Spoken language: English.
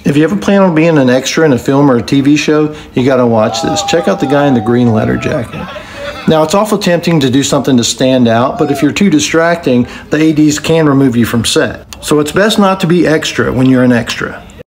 If you ever plan on being an extra in a film or a TV show, you gotta watch this. Check out the guy in the green leather jacket. Now, it's awful tempting to do something to stand out, but if you're too distracting, the ADs can remove you from set. So it's best not to be extra when you're an extra.